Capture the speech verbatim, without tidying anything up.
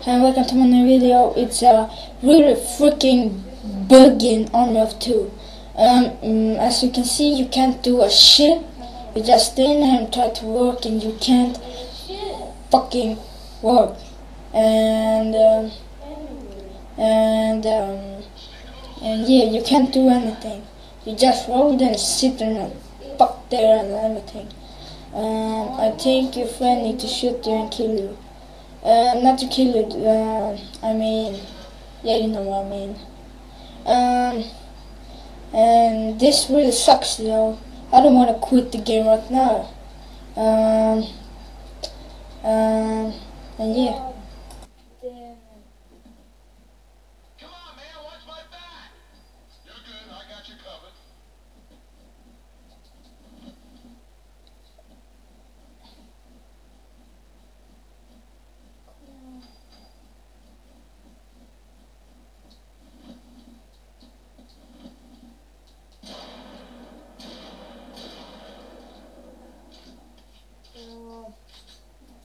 and welcome to my new video. It's a really freaking bugging Army of Two. Um, mm, as you can see, you can't do a shit. You just stand there and try to work, and you can't fucking work. And um, and um, and yeah, you can't do anything. You just roll there and sit there and fuck there and everything. Um, I think your friend needs to shoot you and kill you. Uh, not to kill you, uh, I mean, yeah, you know what I mean. Um, and this really sucks, you know. I don't want to quit the game right now. Um, um, and yeah.